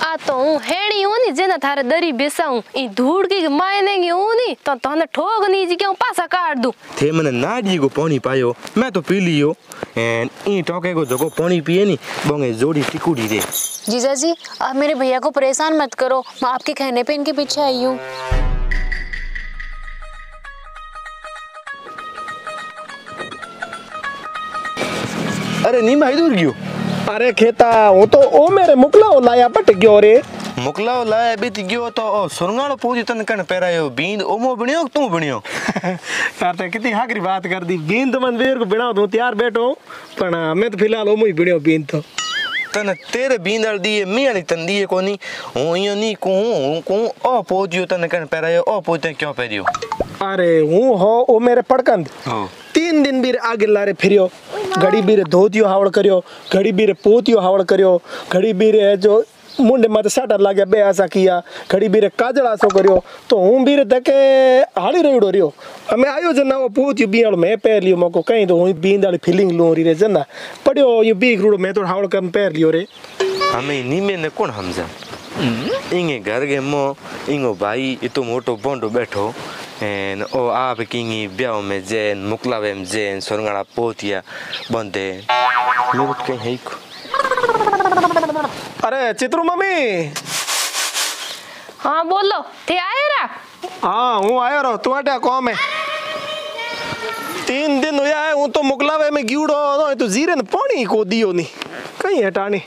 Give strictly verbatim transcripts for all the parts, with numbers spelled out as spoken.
आ तो हूँ हेणी हूँ नी जेना थारे दरी बेसाऊं ई धूड़ की मायनेंगी हूँ नी तो तने ठोक नी जी क्यों पासा काट दूं थे मने नाडी को पानी पायो मैं तो पी लियो एंड ई टोके को जगो पानी पिए नी बोंगे जोड़ी टिकुड़ी रे। जीजा जी आप मेरे भैया को परेशान मत करो, मैं आपके कहने पे इनके पीछे आई हूँ। अरे नी भाई दूर क्यों? अरे खेता वो तो ओ मेरे मुकला लाया पट गयो रे। मुकला लाया बीत गयो तो ओ सुरंगाड़ो पूजी तन कण पेरायो बींद ओमो बणियो तू बणियो। यार ते कितनी हाकरी बात कर दी, बींद मन वेर को बिना दूं तैयार बैठो पण मैं तो फिलहाल ओमो ही बणियो बींद तो तन तेरे बींदल दिए मी वाली तन दिए कोनी ओ यो नी को को ओ पोजियो तन कण पेरायो ओ पोते क्यों पेरियो? अरे हूं हो ओ मेरे पड़कंद तीन दिन बीर आगे लारे फिरियो, घड़ी बीरे धोतियो हावड़ करियो, घड़ी बीरे पोतियो हावड़ करियो, घड़ी बीरे जो मुंडे मत साटर लाग्या बे आसा किया, घड़ी बीरे काजल आसो करियो तो हूं बीरे धके हाली रेवड़ो रियो। मैं आयो जना वो पोतियो बीआल मैं पैर लियो मको कहीं तो हूं बींदाली फीलिंग लो री रे जना पड़ियो ये बीक रूड़ो मैं तो हावड़ कर पैर लियो रे। हमें नीमे ने कौन हमजा इंगे घर के मो इंगो भाई इतो मोटो बोंडो बैठो एन ओ आप किंगी ब्याह में जैन मुकलावे में जैन सोरंगाड़ा पोतिया बंदे मेरे कहीं है को। अरे चित्रू मम्मी। हाँ बोलो थे आए रा? हाँ हूँ आयो रो तू अटे कौन है? तीन दिन हुआ है हूँ तो मुकलावे में गिवड़ो तो जीरे ने पानी को दियो नहीं कहीं हटानी।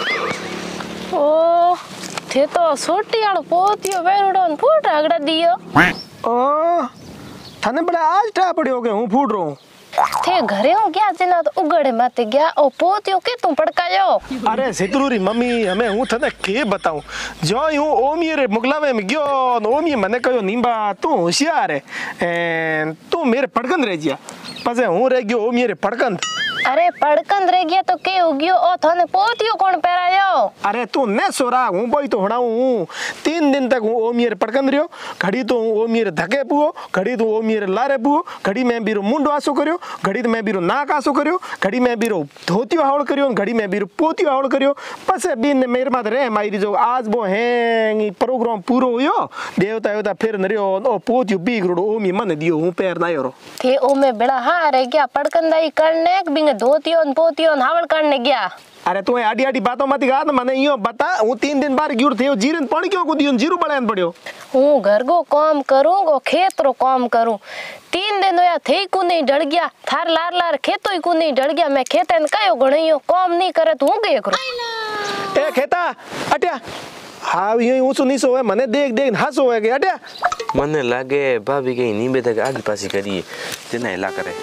ओ थे तो सोटी आलो पोतियो वेरुडो न फूट अगड़ा दियो। ओ थाने बड़ा आज टा पड़ियो के हूँ फूट रहा हूँ। थे घरे हो गया जिना तो उगड़े मत गया ओ पोतियो के तुम पड़कायो। अरे सितरूरी मम्मी हमें हूँ थाने के बताऊं जो यूं ओमी रे मुगलावे में गयो ओमी मने कहो नींबा तू होशियार है तू मेरे पड़कंद रह जिया पसे हूँ रह गयो ओमी रे पड़कंद। अरे पड़कंद रह गया तो के उगियो ओ थाने पोतियो कौन पहरायो? अरे तू न सोरा हूँ बोई तो होना हूँ तीन दिन तक हूँ ओमी रे पड़कंद रियो घड़ी तो हूँ ओमी रे धके पुओ घड़ी तो ओमी रे लारे पुओ घड़ी में बीरो मुंडो आसो करियो घड़ी तो मैं बीरो नाक आसो करियो घड़ी में बीरो धोतियो हावड़ करियो घड़ी में बीरो पोतियो हावड़ करियो पसे बीन ने मेरे मात रे मारी जो आज बो है प्रोग्राम पूरो हुयो देवता देवता फिर नरियो ओ पोतियो बीग रोड ओमी मन दियो हूँ पैर ना योरो थे ओ में बड़ा हाँ रह गया पड़कंदाई करने बिंगे धोतियो न पोतियो न हावड़ करने गया। अरे तू आडी आडी बातों मत गा मने यो बता हूँ तीन दिन बार गिर थे जीरन पानी क्यों को दियो जीरो बड़ान पड़ियो। हूँ घर को काम करूँ गो खेत रो काम करूँ तीन दिन होया थे को नहीं डर गया थार लार लार खेतो को नहीं डर गया मैं खेते न कयो गणियो काम नहीं करे तो हूँ गए करूँ। ए खेता अट्या हाँ ये ऊँचो नीचो है मने देख देख हंसो है क्या अट्या मने लागे भाभी कहीं नींबे तक आगे पासी करिए जिन्हें हिला करे।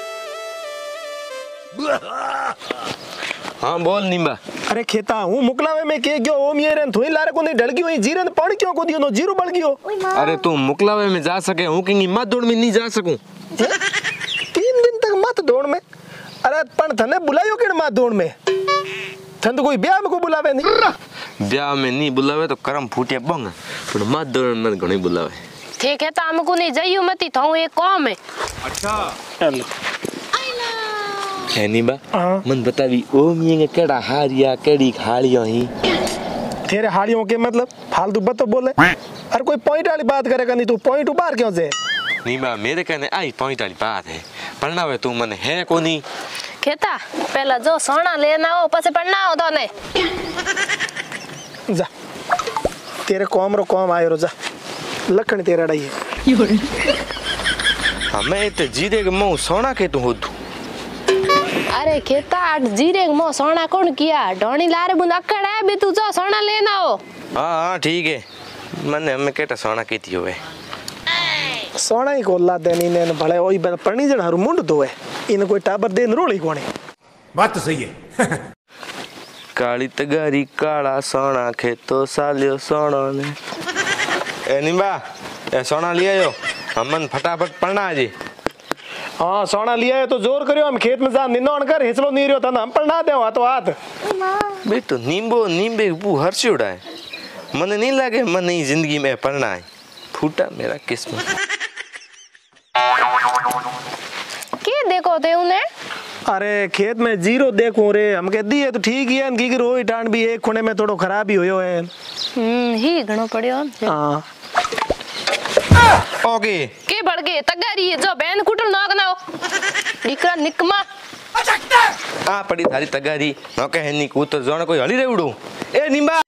हाँ बोल नींबा। अरे खेता हूँ मुकलावे में के गयो ओम ये रेन थोई लारे को नहीं डलगी हुई जीरे ने पानी क्यों को दियो नो जीरो बढ़ गयो। अरे तू मुकलावे में जा सके हूँ कि मत दौड़ में नहीं जा सकूं तीन दिन तक मत दौड़ में। अरे पण थने बुलायो किन मत दौड़ में थन तो कोई ब्याह में को बुलावे नहीं ब्याह में नहीं बुलावे तो करम फूटे बंग पर मत दौड़ में घणी बुलावे ठीक है तो हमको नहीं जाइयो मती थाऊ एक काम है। अच्छा चलो है नींबा मन बतावी ओ मियंगे केड़ा हारिया केड़ी खालियो ही तेरे हाड़ियों के मतलब फालतू बतो बोले अरे कोई पॉइंट वाली बात करेगा नहीं तू पॉइंट ऊपर क्यों से नींबा मेरे कहने आई पॉइंट वाली बात है पढ़ना वे तू मन है कोनी खेता पहला जो सोना लेना हो पसे पढ़ना हो तो ने जा तेरे कॉम रो कॉम आयो रो जा लखन तेरा डाई है हमें इते जीरे के मुंह सोना के तू हो तू अरे खेता आठ जीरे के मुंह सोना कौन किया डोनी लारे बुंद अकड़ है भी तू जो सोना लेना हो। हाँ हाँ ठीक है मने हमें केटा सोना कीती होवे सोना ही कोला देनी ने भले ओई पढ़नी जण हरु मुंड तो है इन कोई टाबर देन रोली कोने बात तो सही है काली तगारी काला सोना खेतो सालियो सोना ने ए निंबा ए सोना ले आयो हमन फटाफट पढ़ना जी। हाँ सोना लिया है तो जोर करियो हम खेत में जा निन्नोन कर हिसलो नहीं रियो तना हम पढ़ना दे हाथों हाथ बे तो नींबो नींबे बू हर्ष उड़ाए मने नहीं लगे मन नहीं जिंदगी में पढ़ना है फूटा मेरा किस्मत के देखो थे उन्हें अरे खेत में जीरो देखूं रे हम कह दिए तो ठीक ही है की रोई टांड भी एक खुणे में थोड़ो खराब ही होयो है। हम्म ही घणो पड़ियो। हाँ ओके के बढ़ गए तगारी जो बैन कुटल नाग ना निकरा निकमा आ पड़ी थारी तगारी न कहे नी कू तो जण कोई हली रेवड़ू ए निंबा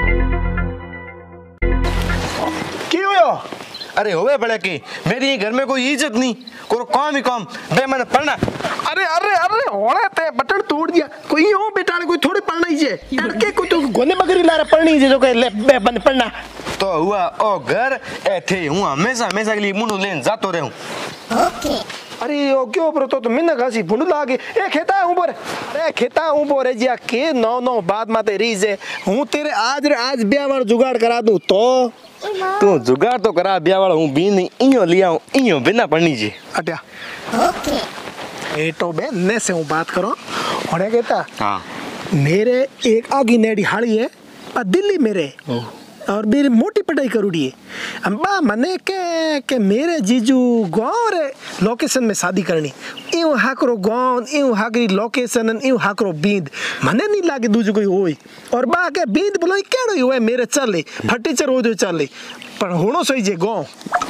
की होयो। अरे होवे बड़े की मेरी घर में कोई इज्जत नहीं कोई काम ही काम बे मैंने पढ़ना। अरे अरे अरे होने ते बटन तोड़ दिया कोई हो बेटा कोई थोड़ी पढ़ना ही जे तड़के को तो गोने बकरी लारा पढ़नी जे जो कहे ले बे बन पढ़ना तो हुआ ओ घर ए थे हूं हमेशा हमेशा के लिए मुंडू लेन जातो रहूं। ओके अरे ओ क्यों पर तो तो मिन्ना घासी भुंड लागे ए खेता हूं पर अरे खेता हूं पर जिया के नौ नौ बात माते रीज है हूं तेरे आज रे आज ब्याह वाला जुगाड़ करा दूं तो तू जुगाड़ तो करा ब्याह वाला हूं भी नहीं इयो लिया हूं इयो बिना पढ़नी जी अट्या ओके ए तो बे ने से हूं बात करो होने कहता हां मेरे एक आगी नेड़ी हाड़ी है पर दिल्ली मेरे और मेरी मोटी पढ़ाई करूड़ी है अम्बा मने के के मेरे जीजू गाँव रे लोकेशन में शादी करनी यूं हाकरो गाँव यूं हाकरी लोकेशन यूं हाकरो बींद मने नहीं लागे दूजो कोई होई और बा के बींद बोलो केड़ो हुए मेरे चले फटीचर हो जो चले पर होनो सही जे गाँव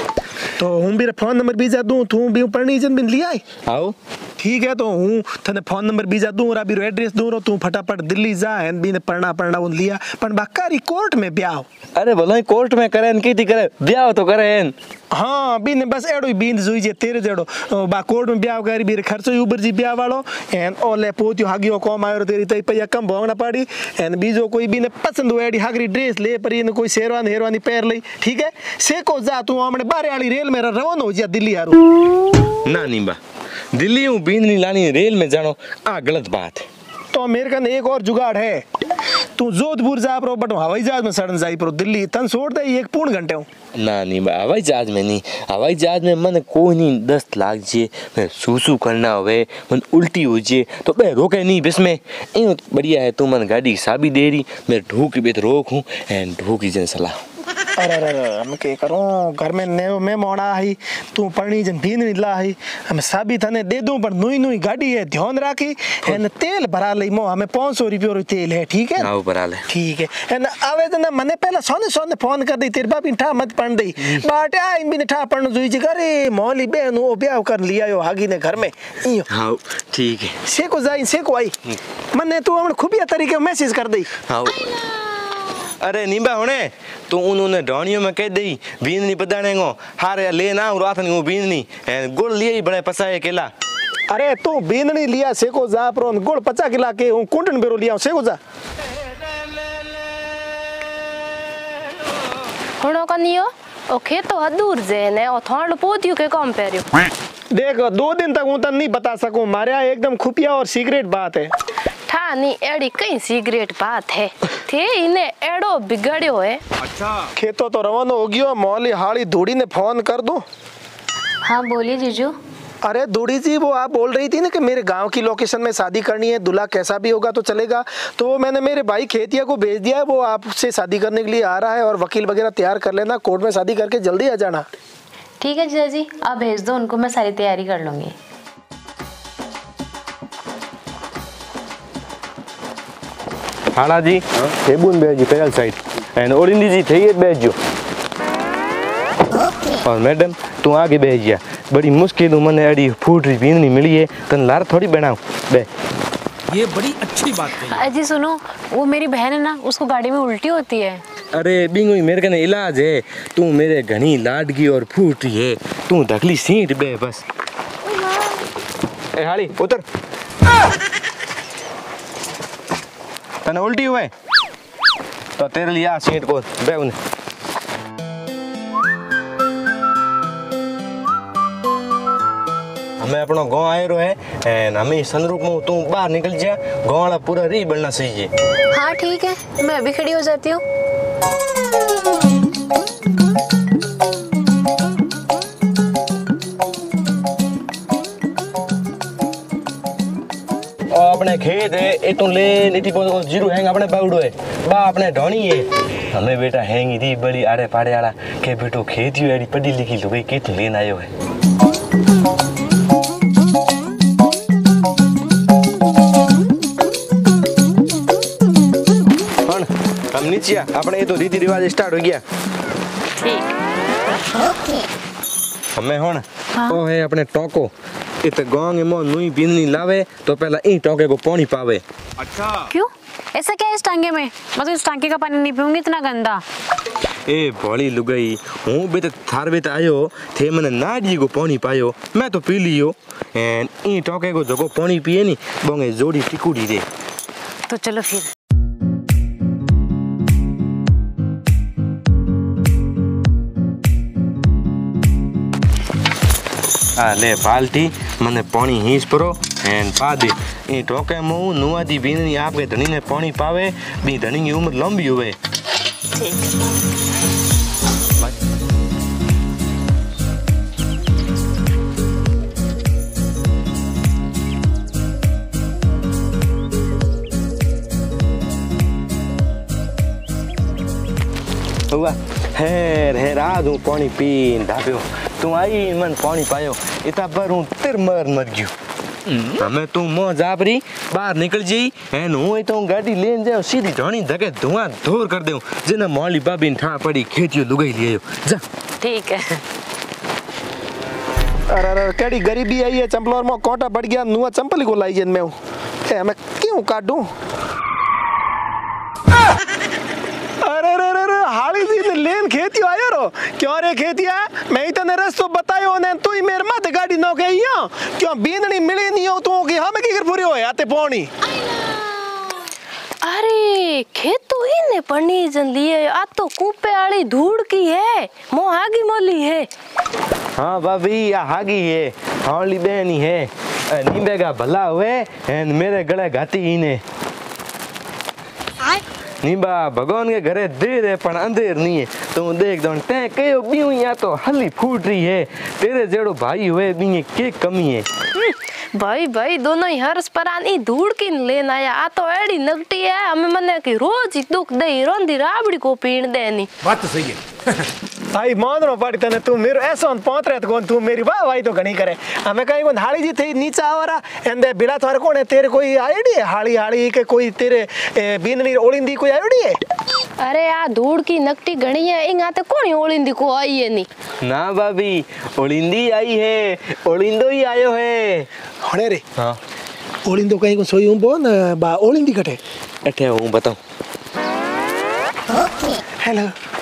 तो हूँ भी फोन नंबर बीजा दूँ तू भी पढ़नी जन बिन लिया आओ ठीक है तो हूँ थने फोन नंबर बीजा दूँ और अभी एड्रेस दूँ रो तू फटाफट दिल्ली जा है भी ने पढ़ना पढ़ना उन लिया पर बाकारी कोर्ट में ब्याह अरे बोलो कोर्ट में करे की थी करे ब्याह तो करे हाँ बीने बस एडो ही बींद जुई जे तेरे जेडो बा कोर्ट में ब्याह करी बीरे खर्चो ही उबर जी ब्याह वालो एन ओले पोतियो हागियो कम आयो तेरी तई पैया कम भोंगना पड़ी एन बीजो कोई बीने पसंद हो एडी हागरी ड्रेस ले पर इन कोई शेरवानी हेरवानी पैर लई ठीक है से को जा तू हमने बारे वाली रेल में रवाना हो जा दिल्ली यारो ना नींबा दिल्ली हूँ बींद नहीं लानी रेल में जानो आ गलत बात है तो मेरे कन एक और जुगाड़ है तू जोधपुर जा प्रो बट हवाई जहाज में सड़न जाई प्रो दिल्ली तन छोड़ दे एक पूर्ण घंटे हूँ ना नहीं हवाई जहाज में नहीं हवाई जहाज में मन कोई नहीं दस्त लाग जे मैं सूसू करना होवे मन उल्टी हो जे तो बे रोके नहीं बस में यूं बढ़िया है तू मन गाड़ी की साबी दे रही मैं ढूक बेत रोक हूँ एंड ढूक जन सलाह अरे अरे अरे हम के करूं घर में ने में मोड़ा है तू पढ़नी जन बीन नहीं ला है हम साबी थने दे दूं पर नुई नुई गाड़ी है ध्यान राखी एन तेल भरा ले मो हमें पाँच सौ रुपये रो तेल है ठीक है आओ भरा ले ठीक है एन आवेदन मने पहले सोने सोने फोन कर दी तेरे बाप ठा मत पढ़ दई बाटे आई बिन ठा पढ़न जुई जी करे मोली बहन वो ब्याह कर लिया यो हागी ने घर में इयो हाँ ठीक है से को जाई से को आई मने तू हमने खुबिया तरीके मैसेज कर दई हाँ अरे नींबा होने तू उन्होंने ढोनियों में कह दी बीन नहीं पताने को हारे लेना और रात नहीं बीन नहीं गुड़ लिए ही बड़े पसाए केला अरे तू बीन नहीं लिया से को जा प्रो गुड़ पचा किला के हूं कुंडन बेरो लिया से को जा होनो कनियो ओ खेतो हदूर जे ने ओ थांड पोतियो के काम पेरियो देख दो दिन तक हूं तन नहीं बता सकूं मारे एकदम खुफिया और सीक्रेट बात है ठा नी एड़ी कई सीक्रेट बात है थे इने एड़ो बिगड़ियो है अच्छा खेतो तो रवाना हो गयो मौली हाड़ी धूड़ी ने फोन कर दूं हाँ बोलिए जीजू अरे धूड़ी जी वो आप बोल रही थी ना कि मेरे गांव की लोकेशन में शादी करनी है दूल्हा कैसा भी होगा तो चलेगा तो मैंने मेरे भाई खेतिया को भेज दिया वो आपसे शादी करने के लिए आ रहा है और वकील वगैरह तैयार कर लेना कोर्ट में शादी करके जल्दी आ जाना ठीक है जीजा जी आप भेज दो उनको मैं सारी तैयारी कर लूँगी हाड़ा जी सेबुन बेजो पेल साइड एंड ओरिंदी जी थे बेजो और मैडम तू आगे भेजिया बड़ी मुश्किल मने अड़ी फूट बीन नहीं मिली है तन लार थोड़ी बनाओ बे ये बड़ी अच्छी बात है अजी सुनो वो मेरी बहन है ना उसको गाड़ी में उल्टी होती है अरे बिंगोई मेरे कने इलाज है तू मेरे घनी लाडगी और फूट रही है तू ढकली सीट बे बस ए हाली उतर तने उल्टी हुए तो तेरे लिए आ सीट को बे उन्हें हमें अपना गांव आए रो है एंड हमें संदरूप में तू बाहर निकल जा गांव वाला पूरा री बनना सही है हाँ ठीक है मैं अभी खड़ी हो जाती हूँ अपने खेत है ए तू ले नीति को जीरो हैंग अपने बाउडो है बा अपने ढोनी है हमें बेटा हैंगी थी बड़ी आड़े पाड़े वाला के बेटो खेती एडी पढ़ी लिखी तो भाई के तू लेन आयो है नीचिया अपने ये तो रीति रिवाज स्टार्ट हो गया। ठीक। हमें हुन ओ है अपने टोको इत गांव में नुई बिननी लावे तो पहला ई टोके को पानी पावे। अच्छा क्यों? ऐसा क्या है इस टांगे में? मैं तो इस टांगे का पानी नहीं पीऊंगी, इतना गंदा। ए भोली लुगाई हूँ भी तो थार भी तो आयो थे मैंने नाड़ी को पानी पायो मैं तो पी लियो एंड ई टोके को जगो पानी पिए नी बोंगे जोड़ी टिकुड़ी दे। तो चलो फिर। आ ले बाल्टी मैंने पानी हींच परो एंड पा दे ई टोके मु नुआ दी बीनी आपके धनी ने पानी पावे बी धनी की उम्र लंबी हुए। हुआ हेर हेर आज हूँ पानी पीन धाप्यो तू आई मन पानी पायो इतना पर हूँ तिर मर मर गयो। हमें तू मो जाबरी बाहर निकल जाई एन हूँ तो गाड़ी लेन जाओ सीधी ढोनी धके धुआं धोर कर दूं जिना मौली बाबी ठा पड़ी खेतियो लुगाई लियो जा। ठीक है। अरे अरे केड़ी गरीबी आई है चंपलोर में कोटा बढ़ गया नुआ चंपली को लाई जन में हूँ ए मैं क्यों काटूं? अरे अरे अरे हाली जी ने लेन खेती आयो रो क्यों रे खेतिया मैं ही तने रस्तो बतायो ने तू ही मेरे माथे गाड़ी न के यो क्यों बींदनी मिले नहीं हो तू की हम की कर पूरी होए आते पानी। अरे खेत तो इने पनी जन लिए आ तो कूपे वाली धूड़ की है मो आगी मोली है। हाँ भाभी या हागी है हाली बहनी है नींबेगा भला हुए एंड मेरे गले घाती ही ने नीबा भगवान के घरे देर है पर अंधेर नहीं है तू देख दो ते कयो बीऊ या तो हली फूट रही है तेरे जेड़ो भाई हुए बीए के कमी है। भाई भाई दोनों ही हर्ष परानी धूड़ की लेन आया आ तो एड़ी नगटी है हमें मने की रोज ही दुख दे रोंदी राबड़ी को पीण देनी। बात तो सही है। भाई मान रो पड़ी तने तू मेरे ऐसा पहुंच रहे तो तू मेरी वाह वाही तो घणी करे हमें कहीं को हाड़ी जी थे नीचा आवरा एंदे बिला थारे कोने तेरे कोई आईडी है हाड़ी हाड़ी के कोई तेरे बीननी ओलिंदी कोई आईडी है? अरे आ धूड़ की नगटी घणी है इंगा ते कोनी ओलिंदी को आई है नी ना भाभी ओलिंदी आई है ओलिंदो ही आयो है। हणे रे हाँ ओलिंदो कहीं को सोई हूं बो न बा ओलिंदी कटे अठे हूँ बताऊं। हेलो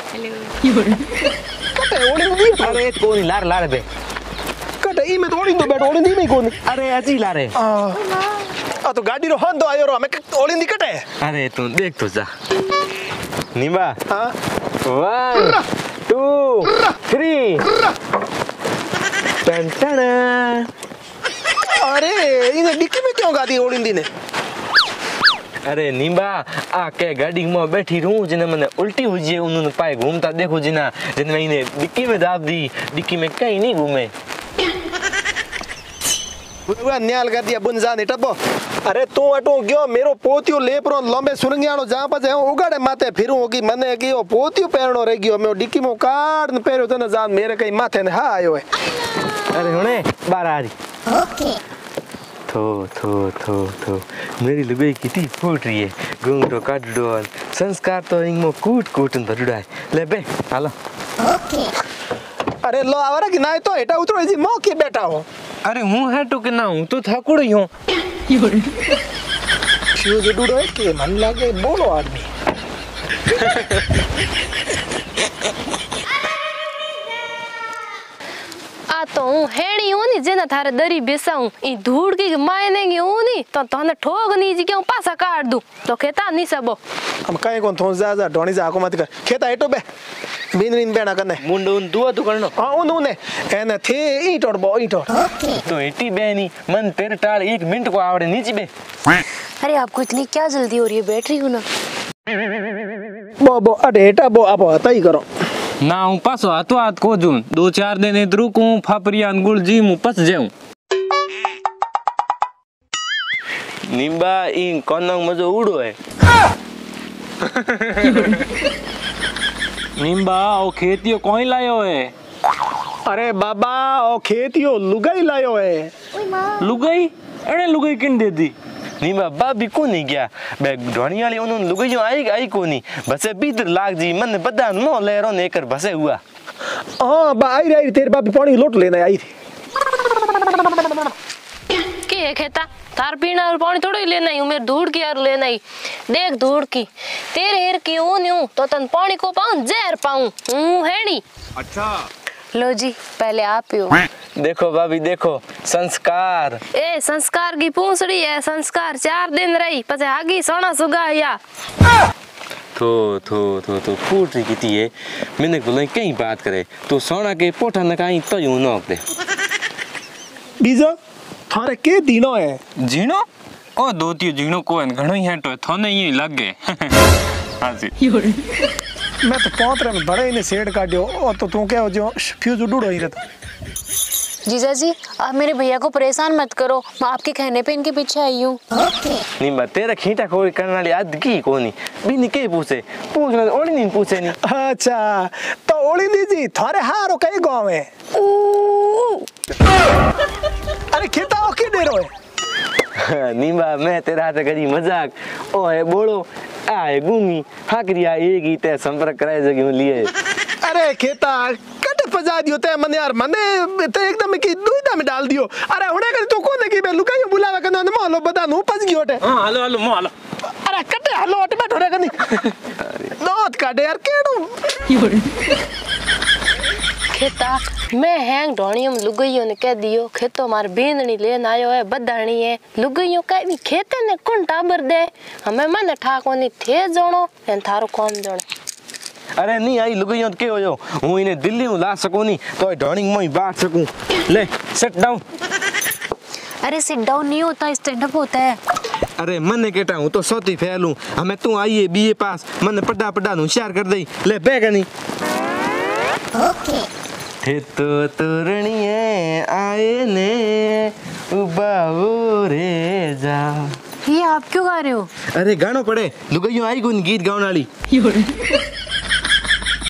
कटे ओलिंदी अरे कोनी लार लार बे कटे ई में तो ओलिंदो बैठ ओलिंदी में कोनी अरे अजी लारे आ आ तो गाड़ी रो हन तो आयो रो हमें ओलिंदी कटे। अरे तू देख तो जा नीबा हां वन टू थ्री टन टन। अरे इने डिक्की में क्यों गादी ओलिंदी ने? अरे नींबा आके गाड़ी में बैठी रहूं जिन्हें मैंने उल्टी हुई है उन्होंने पाए घूमता देखो जिना जिन्हें इन्हें डिक्की में दाब दी डिक्की में कहीं नहीं घूमे बुआ न्याल कर दिया बुन जाने टपो। अरे तू अटो गयो मेरो पोतियो लेपरो लंबे सुरंगियानो जहां पर जाऊं उगाड़े माथे फिरू होगी मने कि ओ पोतियो पहरनो रह गयो मैं डिक्की में काट न पहरो तने जान मेरे कहीं माथे ने हा आयो है। अरे हुने बाहर आ रही ओके थो थो थो थो मेरी लुगाई कितनी फूट रही है घूम तो काट दो संस्कार तो इंगो कूट कूट भरुड़ा है ले बे हालो ओके। अरे लो आवरा कि ना तो हेटा उतरो जी मो के बैठा हो। अरे हूं है तो कि ना हूं तो थाकुड़ ही हूं शिव जो डूडो है के मन लागे बोलो आदमी। आ तो हूँ हेड़ी हूँ नी जेना थारे दरी बेसाऊं ई धूड़ की मायने की हूँ नी तो तने ठोक नी जी क्यों पासा काट दूं तो खेता नहीं सबो हम काहे कोन थोस जा जा ढोणी जा को मत कर खेता हेटो बे बिन बिन बेना करने मुंडो दुआ तो करनो हां उन उने एने थे ई टोड़ बो ई टोड़ तो एटी बेनी मन तेरे टाल एक मिनट को आवड़े नीचे बे। अरे आपको इतनी क्या जल्दी हो रही है? बैठ रही हूँ ना। बो बो अडे हेटा बो आप आता ही करो ना हूँ पासो हाथों हाथ को जूं दो चार दिन इधर रुकूं फापरिया गुड़ जी मुँह पस जाऊं निम्बा इन कोनंग मजो उड़ो है निम्बा ओ खेतियो कोई लायो है? अरे बाबा ओ खेतियो लुगाई लायो है। लुगाई अरे लुगाई किन दे दी? नीमा बाबी को नहीं गया बे ढोनी वाली उन्होंने लुगाइयों आई आई को नहीं बसे बीतर लाग जी मन बदा मो लेरो ने कर बसे हुआ हाँ बा आई रही तेरे बाप पानी लोट लेने आई थी के है खेता थार पीना और पानी थोड़ी लेना ही मेरे धूड़ की यार लेना ही देख धूड़ की तेरे हेर की ऊन यूं तो तन पानी को पाऊं जहर पाऊं हूं हेड़ी अच्छा लो जी पहले आप पियो। देखो भाभी देखो संस्कार ए संस्कार की पूंछड़ी है संस्कार चार दिन रही पछे आगी सोना सुगाया थो थो थो थो फूट रही किती है मैंने बोला कहीं बात करे तो सोना के पोठा नकाई तो यूं नोक दे बीजो थारे के दिनो है झीणो ओ दो तीन झीणो को घणो ही हेटो थोने ही लगे हाँ जी मैं तो पौतरे में बड़े ने सेड काटियो और तो तू क्या हो जो फ्यूज उड़ो ही रहता। जीजा जी आप मेरे भैया को परेशान मत करो, मैं आपके कहने पे इनके पीछे आई हूँ। नहीं मैं तेरा खींचा कोई करने वाली आद की कोनी बिन के पूछे पूछ मैं ओली नहीं पूछे नहीं। अच्छा तो ओली दी जी थारे हारो कई गांव है अरे खेता ओके डेरो है नींबा मैं तेरा हाथ करी मजाक ओ है बोलो आए गुमी हाकरिया एक ही ते संपर्क कराए जगह लिए अरे खेता कट पजा दियो ते मने यार मने ते एकदम की दुविधा में डाल दियो। अरे हुने कर तो कोने की बे लुकायो बुलावा कनो न मोलो बदा नु पज गयो टे हां हेलो हेलो मो हेलो अरे कटे हेलो अट बैठो रे कनी दोत काटे यार केडू खेता मैं हैंग ढोणियों में लुगाइयों ने कह दियो खेतो मार बेंदनी लेन आयो है बदाणी है लुगाइयों का भी खेते ने कौन टाबर दे हमें मन ठाकोनी थे जोणो एन थारो कौन जोणो। अरे नहीं आई लुगाइयों के हो जो हूं इने दिल्ली हूं ला सकू नहीं तो ढोणिंग में बात सकूं ले सिट डाउन। अरे सिट डाउन नहीं होता स्टैंड अप होता है। अरे मन केटा हूं तो सोती फैलूं हमें तू आईए बीए पास मन पड्डा पड्डा नु शेयर कर दई ले बेगनी ओके थे तो तोरणिए आए ने उबाओ रे जा। ये आप क्यों गा रहे हो? अरे गानो पड़े लुगाइयों आई गुन गीत गाउन वाली